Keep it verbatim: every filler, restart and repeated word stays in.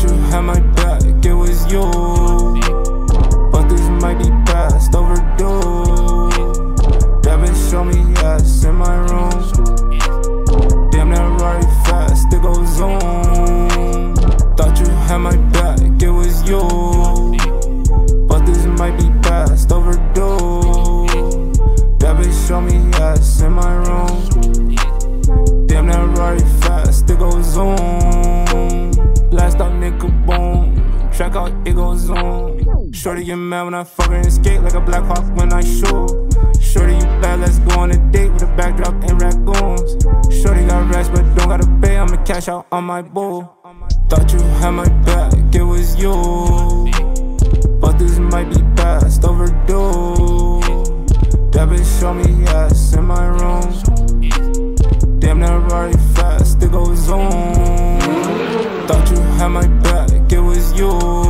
Thought you had my back, it was you. But this might be past overdue. That bitch show me ass in my room. Damn, that right fast, it goes zoom. Thought you had my back, it was you. But this might be past overdue. That bitch show me ass in my room. Damn, that right fast, it goes zoom. Last up, nigga, boom. Track out, it goes zoom. Shorty get mad when I fuck her and skate like a Black Hawk when I shoot. Shorty, you bad, let's go on a date with a backdrop and raccoons. Shorty got racks but don't gotta pay, I'ma cash out on my boo. Thought you had my back, it was you. But this might be past overdue. That bitch show me ass in my room. Damn, that right fast, it goes zoom. Thought you had my back, it was you.